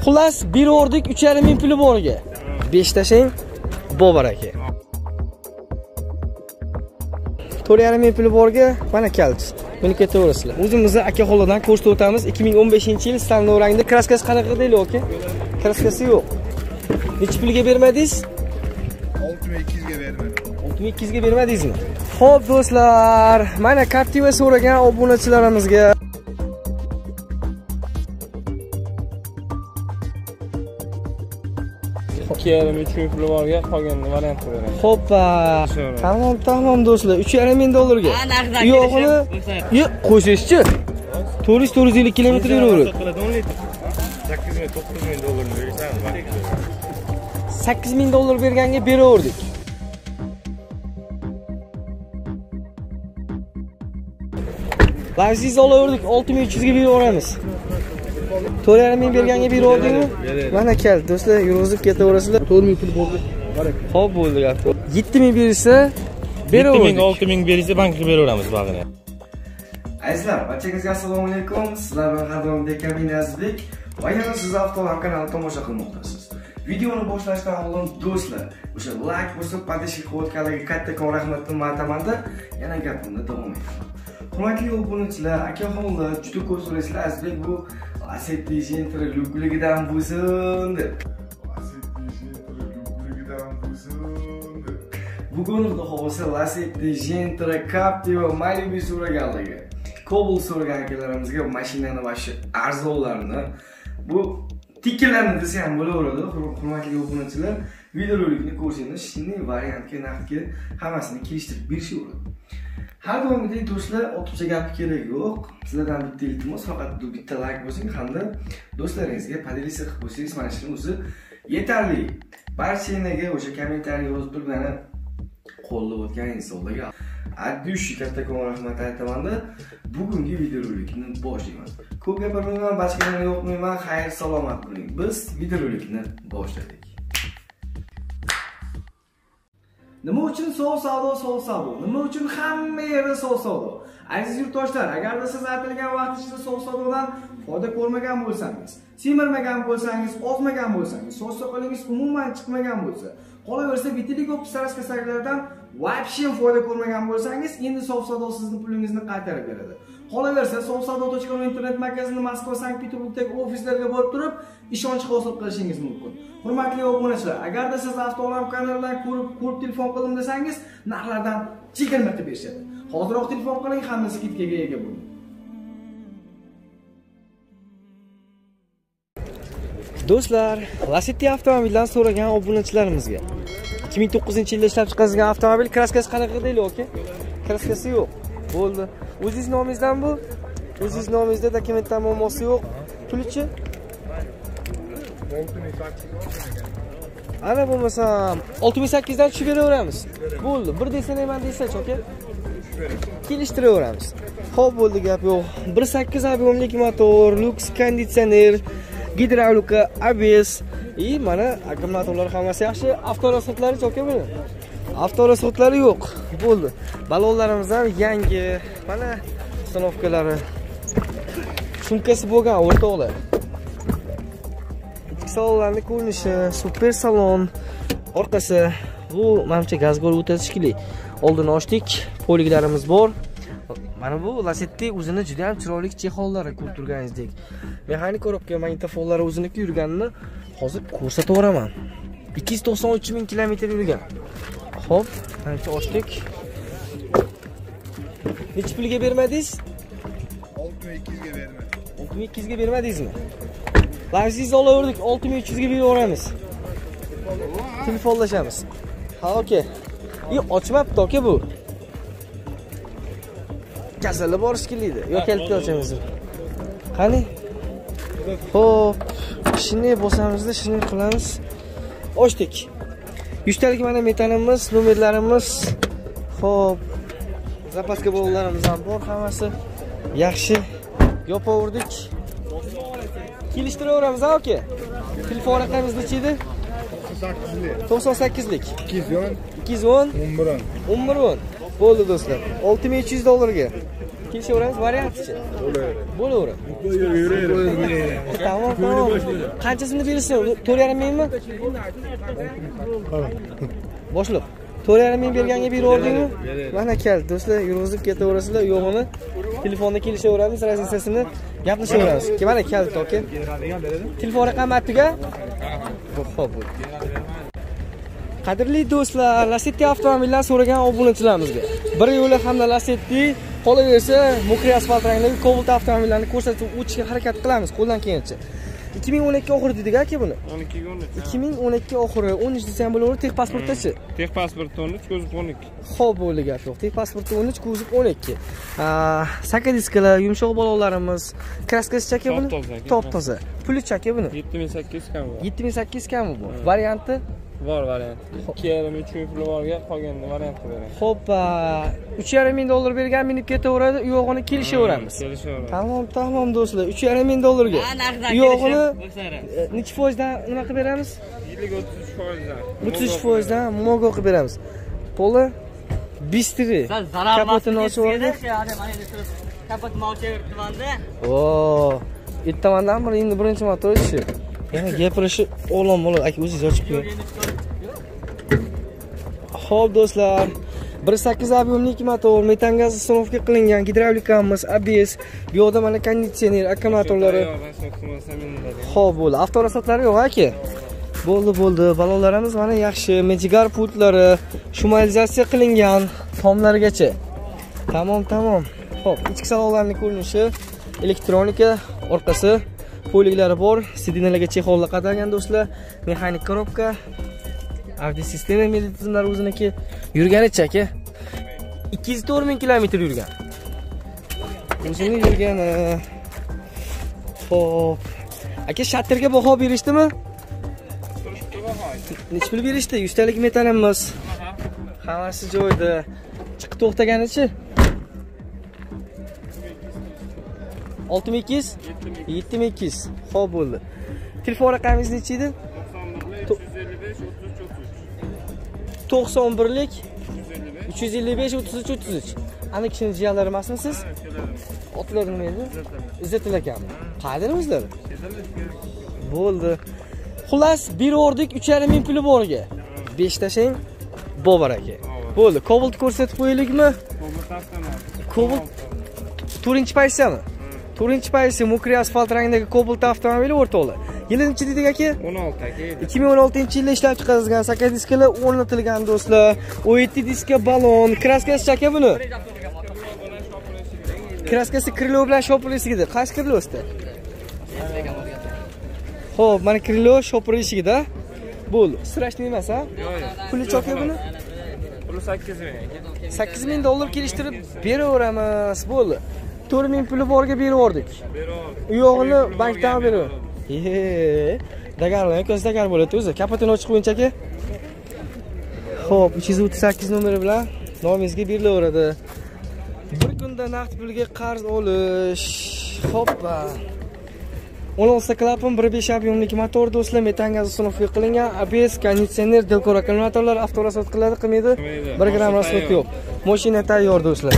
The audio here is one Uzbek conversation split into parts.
Xullas, bir o'rdik 3,5 ming puli borga. 5 tashang, bobar aka. 4,5 ming puli borga, mana kalti. Buni ketaverasizlar. O'zimizni aka xoladan ko'rsatib o'tamiz. 2015-yil standart rangda kraskasi qanaqa deyli aka? Kraskasi yo'q. Necha pulga bermadingiz? 6200 ga bermadim. 6200 ga bermadingizmi? Xo'p do'stlar, mana Captiva so'ragan obunachilarimizga Keyin 3 pul borga qolganini variant beramiz. Hoppa. Tamam do'stlar, 3,5 ming dollarga. Yo'g'ini, yo'q, qo'shishchi. 450 kilometr yuraveradi. 8 ming, 9 ming dollarni bersam, 8 ming dollar berganga beraverdik. Lavsiz olaverdik, 6300 ga beraveramiz. 4,5 ming berganga beraverdingmi? Mana keldi do'stlar, yurg'izib ketaverasizlar. 4 ming pul bo'ldi. Xo'p bo'ldi gap. 7 ming bersa, beraverdik. 6 ming bersa bankga beraveramiz bag'ini. Azizlar, barchangizga assalomu alaykum. Sizlar bilan har doimdek Kamin Azizbek va yana siz Avtolam kanalini tomosha qilmoqdasiz. Videoni boshlashdan oldin do'stlar, o'sha like bosib, podpishka qilayotganlarga kattakon rahmatni aytaman-da, yana gapimni davom etaman. Hurmatli obunachilar, akaxonlar, juda ko'p so'raysizlar, Azizbek bu Lacetti Gentra lukligidan bo'lsin deb. Lacetti Gentra lukligidan bo'lsin deb. Bugun xudo xohlasa Lacetti Gentra Captiva Malibu so'raganlarga, Cobalt so'ragan akalarimizga mashinani va shu arzonlarni, bu tiklarni desa ham bo'laveradi. Hurmatli obunachilar, videorolikni ko'rsangiz, shunday variantga, narxga hammasini kelishtirib berishaveradi. Har doimgidek do'stlar, ortiqcha gap kerak yo'q. Sizlardan bitta iltimos, faqat bitta like bosing hamda do'stlaringizga podelitsiya qilib qo'ysangiz, mana shuning o'zi yetarli. Barchangizga o'sha kommentariy yozib turib, meni qo'llab o'tganingizdagi addushi kattakon rahmat aytaman-da. Bugungi videorolikni boshlaymiz. Ko'p gapirmayman, boshqalarga yo'qmayman. Xayr, salomat bo'ling. Biz videorolikni boshladik. Nima uchun so'l savdo? Nima uchun hamma yerda so'l savdo? Aziz yurtdoshlar, agarda siz aytilgan vaqtingizda so'l savdodan foyda ko'rmagan bo'lsangiz, semirmagan bo'lsangiz, ozmagan bo'lsangiz, soch soqolingiz umuman chiqmagan bo'lsa, qolaversa vitiligo psoriaslardan вообще foyda ko'rmagan bo'lsangiz, endi so'l savdo sizning pulingizni qaytarib beradi. Qolaversa so'lsavdo.ru internet markazini Moskva, Sankt-Peterburgdagi ofislarga borib turib, ishonch hosil qilishingiz mumkin. Hurmatli obunachilar, agarda siz Avtolam kanalidan ko'rib telefon qildim desangiz, narxlardan chegirma qilib berishadi. Hozirroq telefon qiling, hamma skidkaga ega bo'ling. Do'stlar, Lacetti avtomobildan so'ragan obunachilarimizga 2009-yilda ishlab chiqarilgan avtomobil kraskasi qanaqa deyli aka? Kraskasi yo'q. Bo'ldi. O'zingiz nomingizdan bu? O'zingiz nomingizda dokumentdan muammosi yo'q. Pulichi? Ana bo'lmasam 6800 dan tushib beraveramiz. Bo'ldi. Bir desa nima deysiz aka? Kelishtiraveramiz. Xo'p, bo'ldi, gap yo'q. 1.8 объемlik motor, lux konditsioner, gidravlika, ABS, mana akkumulyatorlar hammasi yaxshi. Avtorasxodlari aka buni. Avtorasxodlari yo'q. Bo'ldi. Balonlarimiz ham yangi. Mana uстановkalari. Sumkasi bo'lgan o'rtoqlar. Ichki salonlarning ko'rinishi, super salon. Orqasi bu menimcha gazgol o'tkazishli. Oldini ochdik, poliglarimiz bor. Mana bu Lacetti o'zini juda ham chiroyli chexollari ko'rib turganingizdek. Mexanik korobka, magnitofonlari o'ziniki yurganini hozir ko'rsatib o'raman. 293 ming kilometr yurgan. Xo'p, ancha ochdik. Necha pulga bermadingiz? 6200 ga bermadim. 6200 ga bermadingizmi? Lavsiz olaverdik, 6300 ga beraveramiz. Telefonlashamiz. Ha, okey. Ochmabdi aka bu. Kasallar borish kelaydi. Yo, kaltga ochamiz. Qani? Xo'p, shunday bo'lsamizda, shunday qilamiz. Ochdik. 100 talik mana metanimiz, nomerlarimiz. Xo'p. Zapaska bolalarimiz ham bor, hammasi yaxshi. Yopaverdik. Kelishtiraveramiz, aka. Telefon raqamingiz necha edi? 98lik. 210 11 bo'ldi do'stlar. 6300 dollarga. kelishaveramiz, variantchi. Bo'laveradi. Tamam. Qanchasini berasiz? 4,5 mingmi? Boshliq. 4,5 ming berganga berordingmi? Mana keldi do'stlar, yurg'izib ketaverasizlar, yo'g'ini telefonda kelishaveramiz, raziyasini gaplashaveramiz. Mana keldi to'ka. Telefon raqami atiga? Xo'p. Qadrli do'stlar, Lacetti avtomobildan so'ragan obunachilarimizga bir yo'li hamda Lacetti qolaversa mokri asfalt rangdagi Cobalt avtomobillarni ko'rsatib o'tishga harakat qilamiz qo'ldan kelgancha. 2012 oxiri dedik aka buni. 2012 oxiri 13 desam bo'laveradi, tex pasportdachi? Tex pasporti 13, ko'zib 12. Xo'p, bo'ldi gap yo'q. Tex pasporti 13, ko'zib 12. Saka diskalar, yumshoq baloqlarimiz, kraskasi chaka buni? Top toza. Puli chaka buni? 7800 kam bor. 7800 kam bu. Varianti? Bor variant. 2,5 3 puli borga qolganini variantni beraman. Xo'p, 3,5 ming dollar bergan minib ketaveradi, yo'g'ini kelishaveramiz. Tamam do'stlar, 3,5 ming dollarga. Yo'g'ini necha foizdan nima qilib beramiz? 33 dan mogo qilib beramiz. Poli bistri. Kapotini ochib oldik. Kapotni ochib turibdi. Oo, ittamandan bir endi birinchi marta o'tishi. Yana gapirishi o'g'lon bo'ladi, aka o'zingiz ochib qo'ying. Xo'p do'stlar, 1.8 объемlik motor, metan gaz uстановка qilingan, gidravlikamiz, ABS, bu yoqda mana konditsioner, akkumulyatorlari. Xo'p, bo'ldi. Avtorasotlari yo'q aka. Bo'ldi. Balonlarimiz mana yaxshi, mejigar pultlari, shumalizatsiya qilingan, tomlargacha. Tamom. Xo'p, ichki salonlarning ko'rinishi, elektronika, orqasi, poliklari bor, sidinalarga chexollar qadalgan do'stlar, mexanik korobka, avdio sistema tizimlari o'ziniki. Yurganicha aka 204 ming kilometr yurgan. O'zini yurgani. Xo'p. Aka shatterga baho berishdimi? Necha pul berishdi? 100 talik metalimiz. Hammasi joyida. Chiqib to'xtaganichi? 6200? 7200. Xo'p bo'ldi. Telefon raqamingiz necha edi? 91lik 355 33. Ana kishini jiyanlari emasmi siz? Otlar nima edi? Izzatilla akammi? Qayerda o'zlari? Bo'ldi. Xullas, berordik 3,5 ming puli borga. 5 tashang bobar aka. Bo'ldi. Cobalt ko'rsatib qo'yaylikmi? Cobalt 4-paysami? 4-paysi mokri asfalt rangdagi Cobalt avtomobili o'rtoqlar. Yili nechi dedik aka? 16 aka. 2016-yilda ishlab chiqarilgan saka diskalar o'rnatilgan do'stlar. 17 diska balon, kraskasi chaka buni. Kraskasi krilo bilan shopper eshigida. Qaysi krilo o'sta? Xo'p, mana krilo shopper eshigida. Bo'ldi. Strashniy emas, ha? Puli chaka buni? Puli 8 ming aka. 8 ming dollar kelishtirib beraveramiz. Bo'ldi. 4 ming puli borga beraverdik. U yo'g'ini bankdan beraver. Dagarlar, ko'z dagar bo'ladi o'zi. Kapotini ochib qo'ying aka. Xo'p, 338 nomeri bilan nomingizga berilaveradi. Bir kunda naqd pulga qarz olish. Hoppa. 16 klapon 1.5 объемlik motor do'stlar, metan gaz uстановка qilingan, ABS, konditsioner, delkor akkumulyatorlar, avtorasot qiladi, qilmaydi. 1 gram rasxod yo'q. Mashina tayyor do'stlar.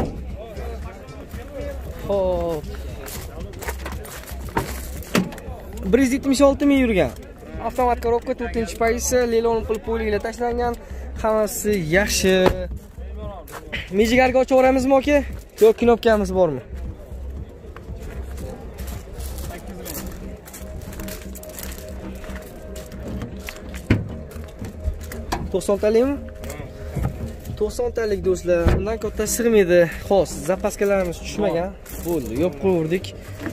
Xo'p. 176 ming yurgan. Avtomat korobka 4-paysi, lelon pul poliga tashlangan. Hammasi yaxshi. Mejigarga ochib yuboramizmi aka? Yo'q, knopkamiz bormi? $90'likmi? 90'lik do'stlar. Undan katta sig'maydi. Xos, zapaskalarimiz tushmagan. Bo'ldi, yopib qo'ydik.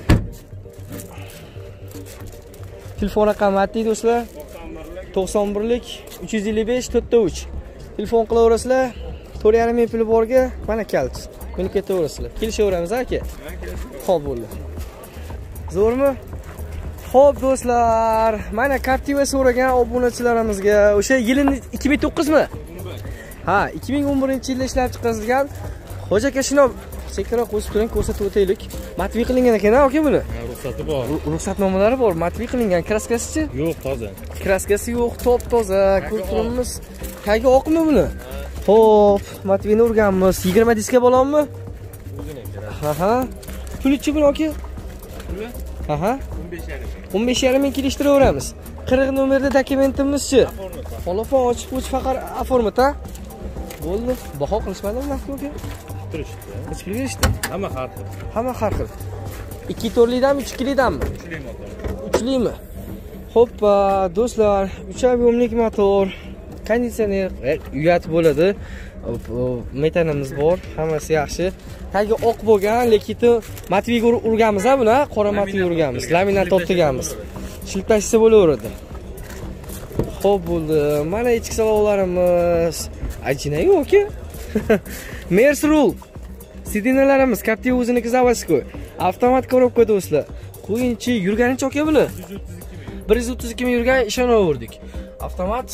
Telefon raqami ayting do'stlar. 91lik 355 43. Telefon qilaverasizlar. 4,5 ming puli borga mana kalt. Buni ketaverasizlar. Kelishaveramiz aka. Xo'p bo'ldi. Zo'rmi? Xo'p do'stlar, mana Captiva so'ragan obunachilarimizga o'sha yili 2009 mi? Ha, 2011-yilda ishlab chiqarilgan. Xo'ja aka shuni sektorga qo'yib turing, ko'rsatib o'taylik. Matvi qilingan ekan aka buni. Ruxsati bor. Ruxsatnomalari bor. Matvi qilingan. Kraskasi-chi? Yo'q, toza. Kraskasi yo'q, top toza. Ko'rib Qayga oqmi buni? Xo'p, Matvini urganmiz. 20 diska bo'lonmi? Aha. Pulichi buni aka? Puli? Aha. 15,5 ming. 15,5 ming kelishtiraveramiz. 40 nomerda dokumentimizchi. Telefon ochib qo'yish faqat oformat-a? Bo'ldi. Baho qilishmadimi naqd aka? Turishdi. Nechga berishdi? Hamma har xil. Hamma har xil. 2 torlidanmi, 3 kilidanmi? 3 motor. 3limi? Hoppa, do'stlar, 3 ob'yomlik motor, konditsioner, uyat bo'ladi. Metanimiz bor, hammasi yaxshi. Tagi oq bo'lgan, lekin matviga urganmiz-a buni, qora matviga urganmiz, laminat tortganmiz. Shiltashsa bo'laveradi. Xo'p, bo'ldi. Mana ichki salonlarimiz. Ajina-yu aka. Mers rule. Sidinalarimiz Captiva o'ziniki заводской. Avtomat korobka do'stlar. Qo'yinchi yurganicha aka buni. 132 ming yurgan, ishonaverdik. Avtomat.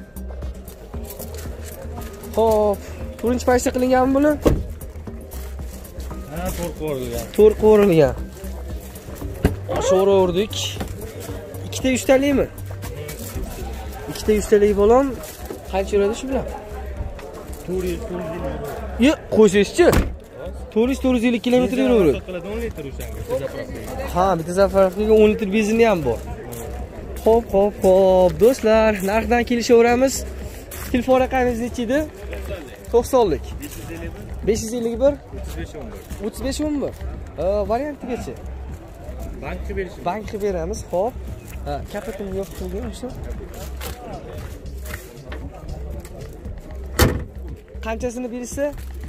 Xo'p, turinchi paysa qilinganmi buni? Ha, to'rt qo'rilgan. To'rt qo'rilgan. Oshoraverdik. Ikkita 100 talikmi? Ikkita 100 talik bo'lon qancha yuradi shu bilan? 400 Yo'q, qo'ysangizchi. 400 kilometr yuraveradi. 10 litr o'shanga, bitta zapravkaga. Ha, bitta zapravkaga 10 litr benzini ham bor. Xo'p, do'stlar, narxdan kelishaveramiz. Telefon raqamingiz necha edi? 90lik. 551 3511. Variantigacha. Bankka berishimiz. Bankka beramiz, xo'p. Ha, kapitani yo'q qilgan o'sha. Qanchasini berishsa?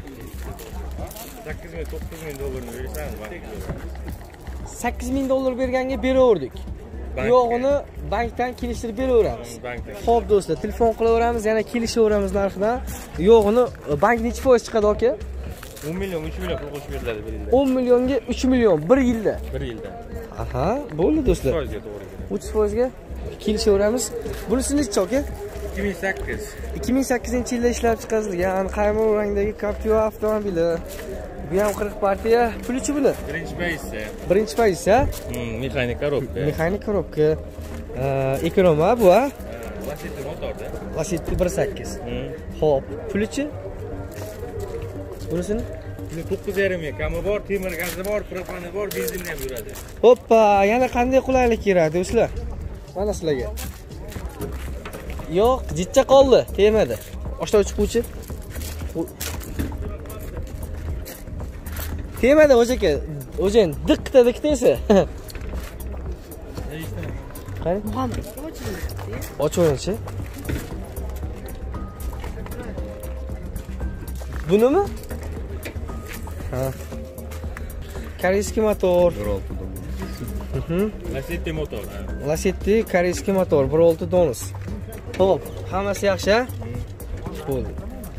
8 ming, 9 ming dollarni bersangiz bankka. 8 ming dollar berganga beraverdik. Yo'g'ini bankdan kelishtirib beraveramiz. Xo'p do'stlar, telefon qilaveramiz, yana kelishaveramiz narxidan. Yo'g'ini bank necha foiz chiqadi aka? 10 million, 3 million pul qo'shib beriladi bir yilda. 10 millionga 3 million bir yilda. Bir yilda. Aha, bo'ldi do'stlar. 3%ga to'g'ri keladi. 3%ga kelishaveramiz. Bunisi necha aka? 2008. 2008-yilda ishlab chiqarilgan qaymoq rangdagi Captiva avtomobili. Bu ham 40 partiya. Pulichi buni? Birinchi paysa. Mexanik korobka. Mexanik korobka. Ekonom-a bu, ha? Lasetti motorda. Lasetti 1.8. Xo'p, pulichi? Bunisini? 9,5 ming kami bor, temir gazi bor, propani bor, benzinli ham yuradi. Hoppa, yana qanday qulaylik kerak do'stlar? Mana sizlarga. Yo'q, jitcha qoldi, tegmadi. Oshdan chiquvchi. Tegmadi o'jaka. O'jin, diqqita esa. Qani? Oching-chi. Bunimi? Ha. Koreyskiy motor. 1.6 Lasetti motor. Lasetti koreyskiy motor 1.6 donus. Xo'p, hammasi yaxshi-a? Bo'ldi.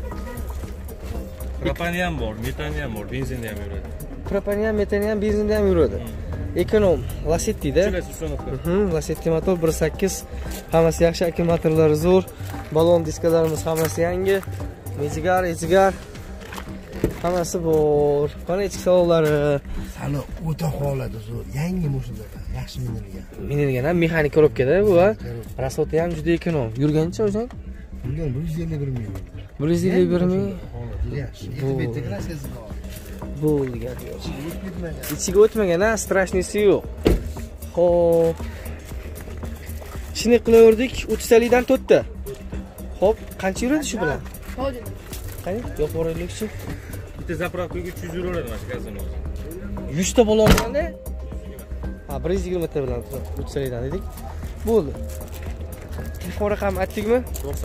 Propani ham bor, metani ham bor, benzinli ham yuradi. Propani ham, metani ham, benzinli ham yuradi. Ekonom, Lasetti-da. Lasetti motor 1.8. Hammasi yaxshi, akkumulyatorlari zo'r. Balon diskalarimiz hammasi yangi. Mejigar, ejigar. Hammasi bor. Mana ichki salonlari. Hali o'ta holati zo'r. Yangi mashinalar, yaxshi minilgan. Minilgan ham mexanik korobkada bu, ha. Rasoti ham juda ekonom. Yurgancha o'zing? Yurgan 151 ming. 151 ming. Yaxshi. Bitta klassasi bor. Bo'ldi gap yo'q. Ichiga o'tmagan, ha, strashnisi yo'q. Xo'p. Shuni qilaverdik, 30 talikdan 4 ta. Xo'p, qancha yuradi shu bilan? Qani? Yo'q, o'raylikchi. Bitta zapravkaga 300 yuraveradi mana shu gazini o'zi. 100 ta bo'lganda? Ha, 120 ta bilan 30 talikdan dedik. Bo'ldi. Telefon raqami aytdikmi?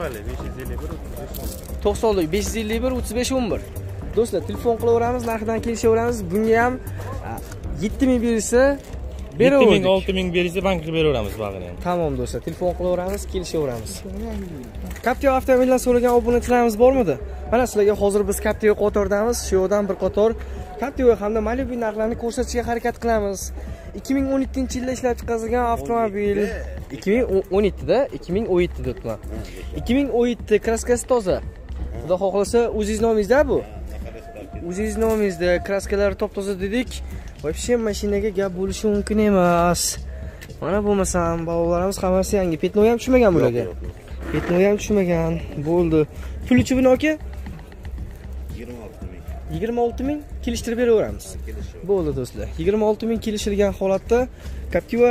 90 551 35 11. Do'stlar, telefon qilaveramiz, narxidan kelishaveramiz. Bunga ham 7000 berilsa beraverdik. 6000 berilsa bankka beraveramiz bag'ini ham. Tamom do'stlar, telefon qilaveramiz, kelishaveramiz. Captiva avtomobildan so'ragan obunachilarimiz bormidi? Mana sizlarga hozir biz Captiva qotordamiz. Shu yerdan bir qator Captiva hamda Malibu narxlarini ko'rsatishga harakat qilamiz. 2017-yilda ishlab chiqarilgan avtomobil. 2017da, 2017 do'stlar. 2017 kraskasi toza. Xudo xohlasa, o'zingiz nomingizda bu. O'zingiz nomingizda kraskalari top-toza dedik. Вообще mashinaga gap bo'lishi mumkin emas. Mana bo'lmasam, balolarimiz hammasi yangi. Petnoy ham tushmagan bularga. Petnoy ham tushmagan. Bo'ldi. Pulichi buni aka? 26 ming. 26 ming kelishtirib beraveramiz. Bo'ldi do'stlar. 26 ming kelishilgan holatda Captiva.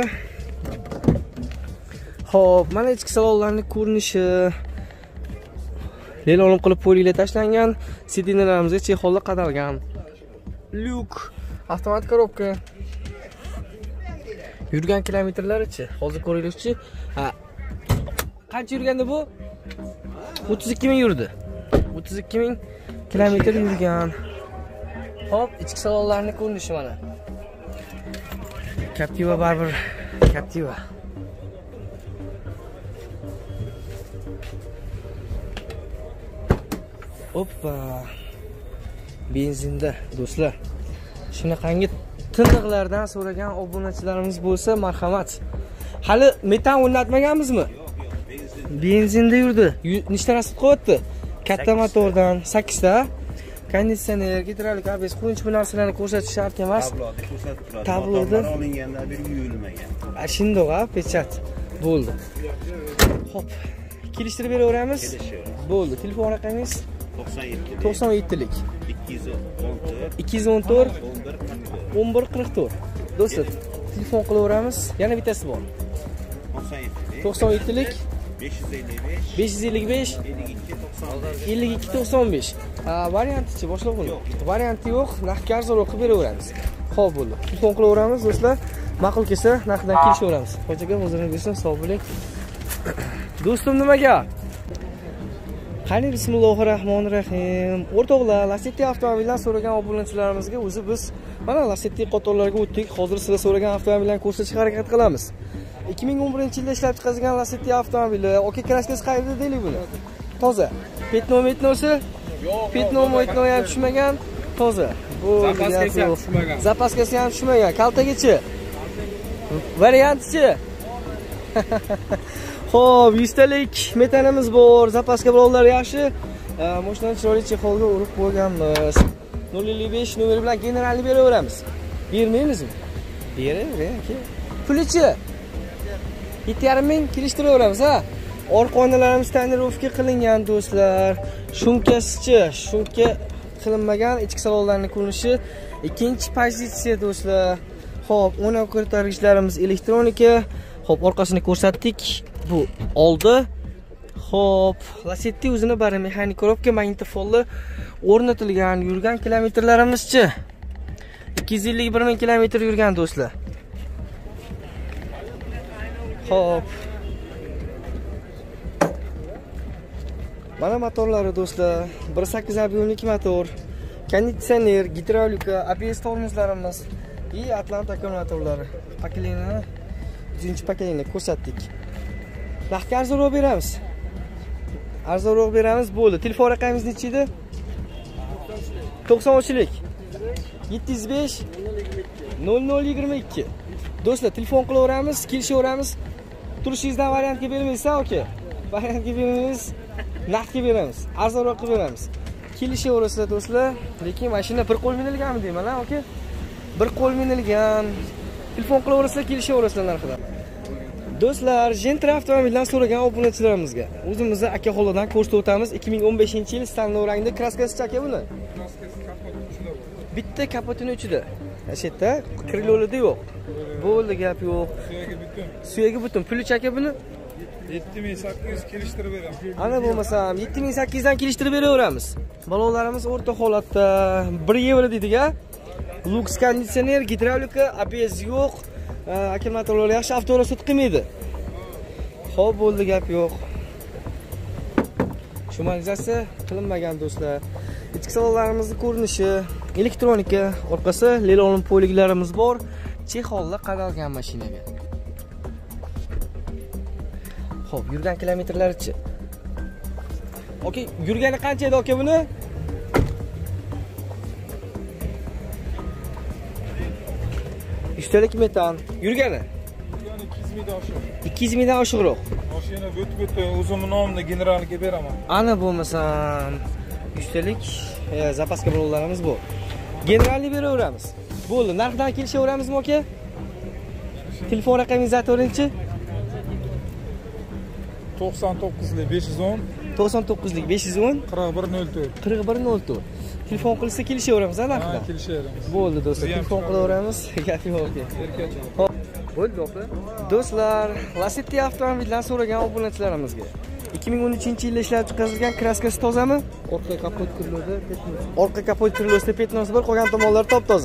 Xo'p, mana ichki salonlarning ko'rinishi. Lelolom qilib poliga tashlangan, sidinalarimiz chexolda qadalgan. Lyuk, avtomat korobka. Yurgan kilometrlari-chi? Hozir ko'raylikchi. Ha. Qancha yurganda bu? 32 ming yurdi. 32 ming kilometr yurgan. Hop, ichki salonlarning ko'rinishi mana. Captiva baribir Captiva. Hoppa. Benzinda do'stlar. Shunaqangi tiniqlardan so'ragan obunachilarimiz bo'lsa, marhamat. Hali metan o'rnatmaganmizmi? Benzinda yurdi. Nechta rasm qo'yapti? Katta motordan 8 ta. Konditsioner, gidravlik, ABS, qo'yinchi bu narsalarni ko'rsatish shart emas. Tabloda ko'rsatib turadi. Tabloda olingandan beri yuvilmagan. Shundoq, pechat. Bo'ldi. Xo'p. Kelishtirib beraveramiz. Bo'ldi. Telefon raqamingiz 97lik 214 1144. Do'stlar, telefon qilaveramiz. Yana bittasi bor. 97lik 555 5295. Variantichi boshliq buni. Varianti yo'q, narxga arzonroq qilib beraveramiz. Xo'p, bo'ldi. Telefon qilaveramiz do'stlar. Ma'qul kelsa, narxidan kelishaveramiz. Ho'jaga o'zingiz bilsin, sog' bo'ling. Do'stim nimaga? Qani bismillahirrohmanirrohim. O'rtoqlar, Lacetti avtomobildan so'ragan obunachilarimizga o'zi biz mana Lacetti qatorlariga o'tdik. Hozir sizlar so'ragan avtomobillarni ko'rsatishga harakat qilamiz. 2011-yilda ishlab chiqarilgan Lacetti avtomobili. Okey, kraskasi qayerda deylik buni? Toza. Petnosi? Petnometno ham tushmagan, toza. Bu zapaskasi ham tushmagan. Zapaskasi ham tushmagan. Kaltagichi. Variantchi. Xo'p, 100 talik metanimiz bor, zapaska birovlar yaxshi. Mashinani chiroyli chexolga urib qo'yganmiz. 055 nomeri bilan generalni beraveramiz. Bermaymizmi? Beravering aka. Pulichi 7,5 ming kelishtiraveramiz, ha. Orqa oynalarimiz tonirovka qilingan do'stlar. Shumkasichi, shumka qilinmagan, ichki salonlarning ko'rinishi ikkinchi pozitsiya do'stlar. Xo'p, o'na ko'targichlarimiz elektronika. Xo'p, orqasini ko'rsatdik. Bu oldi. Xo'p, Lacetti o'zini bari mexanik korobka, magnitofonli o'rnatilgan. Yurgan kilometrlarimizchi 251 ming kilometr yurgan do'stlar. Xo'p. Mana motorlari do'stlar, 1.8 объемlik motor, konditsioner, gidravlika, ABS tormozlarimiz, Atlanta akkumulyatorlari. Pakelini 3-pakelini ko'rsatdik. Narxga arzonroq beramiz. Arzonroq beramiz, bo'ldi. Telefon raqamingiz necha edi? 93lik 705 0022. Do'stlar, telefon qilaveramiz, kelishaveramiz. Turishingizdan variantga bermaysiz, aka. Variantga bermaymiz. Narxga beramiz. Arzonroq qilib beramiz. Kelishaverasizlar do'stlar, lekin mashina bir qo'l minilganmi deyman, aka? Bir qo'l minilgan. Telefon qilaverasizlar, kelishaverasizlar narxida. Do'stlar, Gentra avtomobildan so'ragan obunachilarimizga o'zimizning aka-xoladan ko'rsatib o'tamiz. 2015-yil tanlov rangda kraskasi aka buni. Bitta kapotini ichida. Ashetta krilolida yo'q. Bo'ldi, gap yo'q. Suyagi butun. Puli aka buni 7800 kelishtirib beraman. Ana bo'lmasam 7800 dan kelishtirib beraveramiz. Balonlarimiz o'rta holatda 1 yevro deydi-ga. Lux konditsioner, gidravlika, ABS yo'q. Akkumulyatorlar yaxshi, avtorasut qilmaydi. Xo'p, bo'ldi, gap yo'q. Shumalizatsiya qilinmagan do'stlar. Ichki salonlarimizning ko'rinishi elektronika, orqasi lelolom poliglarimiz bor. Chexolda qadalgan mashinaga. Xo'p, yurgan kilometrlarichi? Okey, yurgani qancha edi aka buni? Üstelik metan. Yurgani? 200 mingdan oshiq. 200 mingdan oshiqroq. Mashina bo'tib o'zimning nomimda generalga beraman. Ana bo'lmasam, üstelik zapaska birovlarimiz bor. Generalni beraveramiz. Bo'ldi, narxdan kelishaveramizmi aka? Telefon raqamingizni aytavering-chi? 99lik 510 99lik 510 4104. 4104. telefon qilsa kelishaveramiz narxida. Kelishaveramiz. Bo'ldi do'stlar, telefon qilaveramiz. Gap yo'q. Hop, bo'ldi do'stlar. Lacetti avtomobildan so'ragan obunachilarimizga 2013-yilda ishlab chiqarilgan kraskasi tozami? Orqa kapot kirlodi, Orqa kapot kirlosida petnosi bor, qolgan tomonlari top-toza.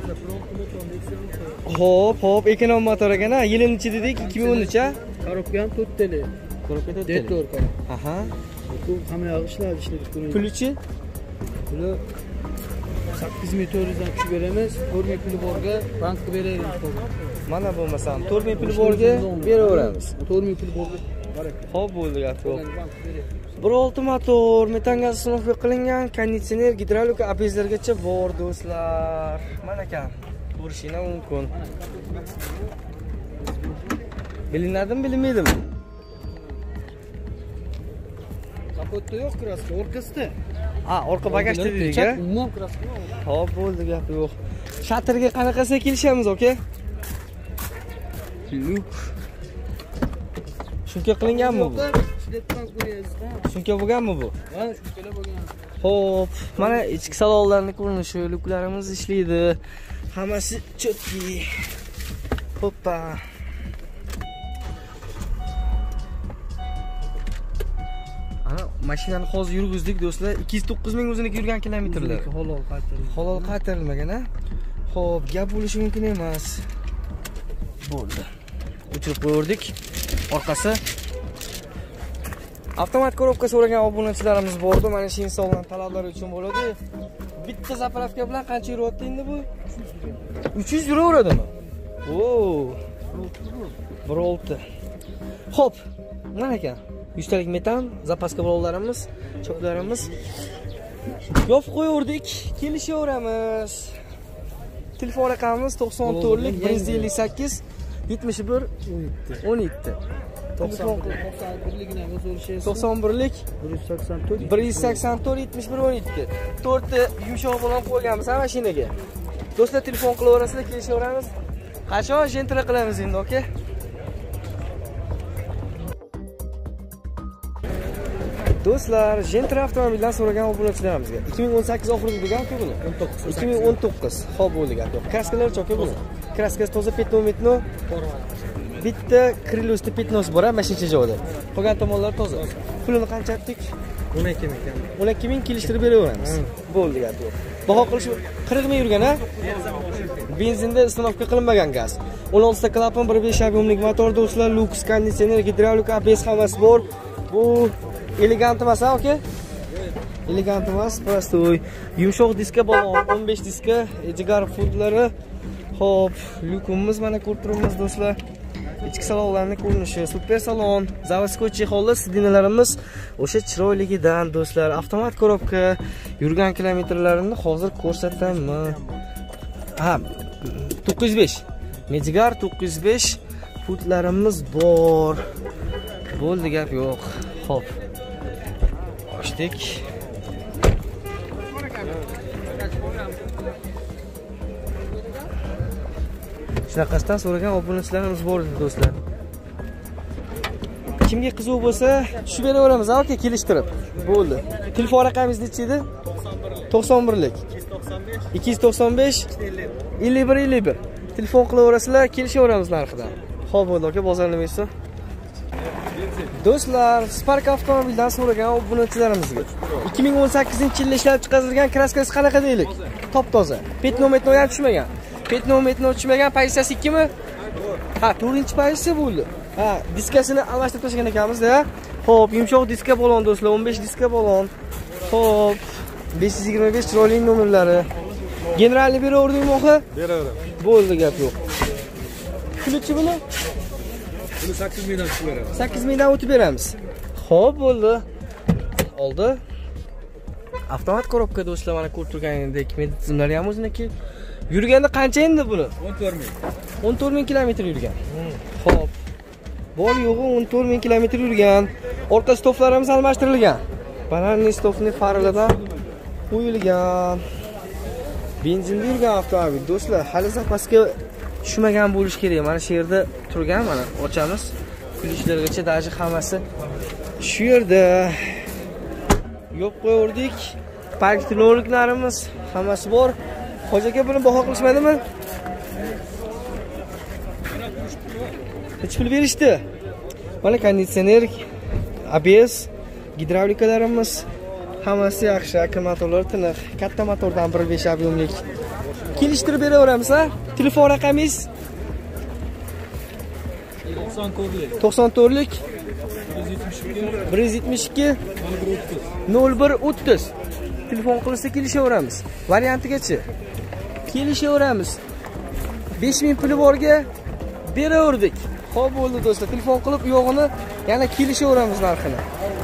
Hop, ekonom motor ekan-a. Yili nechi dedik? 2013 a? Korobka ham 4 tele. Korobka 4 Detorka. Aha. Bu hamma yoq ishladi. Pulchi? Puli 8400 dan tushib beramiz. 4000 puli borga bankka beraylik. Mana bo'lmasam 4000 puli borga beraveramiz. 4000 puli borga. Xo'p, bo'ldi gap yo'q. 1.6 motor, metan gaz sinovga qilingan, konditsioner, gidravlika, abezlargacha bor do'stlar. Mana ekan. Ko'rishingiz mumkin. Bilinadimi, bilinmaydimi? Kapotda yo'q kraska, orqasida. Ha, orqa bagajda dedik-a? Umuman kraska yo'q. Xo'p, bo'ldi gap yo'q. Shatrga qanaqasiga kelishamiz, aka? Luk. Shunga qilinganmi bu? Shunga bo'lganmi bu? Ha, shunga bo'lgan. Xo'p, mana ichki salonlarning ko'rinishi, luklarimiz ishlaydi. Hammasi chotki. Hoppa. Ana mashinani hozir yurgizdik do'stlar. 209 ming o'ziniki yurgan kilometrlar. Halol qaytarilgan. Halol qaytarilmagan-a? Xo'p, gap bo'lishi mumkin emas. Bo'ldi. O'chirib qo'ydik. Orqasi avtomat korobka so'ragan obunachilarimiz bordi. Mana shu insonlar talablar uchun bo'ladi. Bitta zapravka bilan qancha yuryapti endi bu? 300 yuraveradimi? Oo. 1.6. Xo'p, mana ekan. 100 talik metan, zapaska balonlarimiz, choklarimiz. Yopib qo'ydik, kelishaveramiz. Telefon raqamimiz 94lik 158 71 17. 91ligini ham so'rashingiz. 91lik 184 184 71 17. 4 ta yumshoq balon qo'yganmiz ha mashinaga. Do'stlar, telefon qilaverasizlar, kelishaveramiz. Qachon jentra qilamiz endi, aka? Do'stlar, jentra avtomobildan so'ragan obunachilarimizga 2018 oxirida degan-ku buni. 2019. Xo'p, bo'ldi gap yo'q. Kraskalar cho'ka buni. Kraskasi toza petno. Bitta krilosda petnosi bor, mashincha joyda. Qolgan tomonlari toza. Pulini qancha aytdik? 12 ming. 12 ming kelishtirib beraveramiz. Bo'ldi gap yo'q. Baho qilish 40 ming yurgan-a? Benzinda istenovka qilinmagan gaz. 16 ta klapan, 1.5 объемlik motor do'stlar, lux, konditsioner, gidravlika, ABS hammasi bor. Bu elegant emas, aka? Elegant emas, prostoy. Yumshoq diska balon, 15 diska, jigar fundlari. Xo'p, lyukimiz mana ko'rib turibmiz do'stlar. Ichki salonlarning ko'rinishi, super salon, zavodskoy chexollar, sidinalarimiz o'sha chiroyligidan do'stlar. Avtomat korobka, yurgan kilometrlarini hozir ko'rsataman. Ha, 905. Mejigar 905 futlarimiz bor. Bo'ldi gap yo'q. Xo'p. Ochdik. Shunaqasidan so'ragan obunachilarimiz bor edi do'stlar. Kimga qiziq bo'lsa, tushib beraveramiz, aka, kelishtirib. Bo'ldi. Telefon raqamingiz necha edi? 91lik 295 51 telefon qilaverasizlar, kelishaveramiz narxidan. Xo'p, bo'ldi aka, bozorlamaysiz. Do'stlar, Spark avtomobildan so'ragan obunachilarimizga 2018-yilda ishlab chiqarilgan kraskasi qanaqa deylik? Top-toza. Petno ham tushmagan. Petno tushmagan, pozitsiyasi 2 mi? Ha, 4-pozitsiya bo'ldi. Ha, diskasini almashtirib tashlagan ekanmiz-da. Xo'p, yumshoq diska balon do'stlar, 15 diska balon. Xo'p, 525 chiroyli nomerlari. Generalni beraverdingmi oxi? Beraveraman. Bo'ldi, gap yo'q. Pulchi buni? Buni 8 mingdan tushib beramiz. 8 mingdan o'tib beramiz. Xo'p, bo'ldi. Oldi. Avtomat korobka do'stlar, mana ko'rib turganingdek, meditsimlari ham o'ziniki. Yurganda qancha endi buni? 14 ming. 14 ming kilometr yurgan. Xo'p. Bor yo'g'i 14 ming kilometr yurgan. Orqa stoflarimiz almashtirilgan. Bananli stofni faralardan qo'yilgan. Benzinda yurgan avtomobil do'stlar, hali zapaska tushmagan bo'lish kerak. Mana shu yerda turgan, mana ochamiz. Kulishlargacha daji hammasi shu yerda. Yo'q qo'yirdik. parklovliklarimiz hammasi bor. Hoji aka buni baho qilishmadimi? Hech pul berishdi. Mana konditsioner, ABS, gidravlikalarimiz hammasi yaxshi, akkumulyatorlar tiniq. Katta motordan 1.5 ob'yomlik. Kelishtirib beraveramiz, ha? Telefon raqamingiz 94lik 172 0130. Telefon qilsa kelishaveramiz. Variantigacha kelishaveramiz. 5000 puli borga beraverdik. Xo'p bo'ldi do'stlar, telefon qilib u yog'ini yana kelishaveramiz narxini.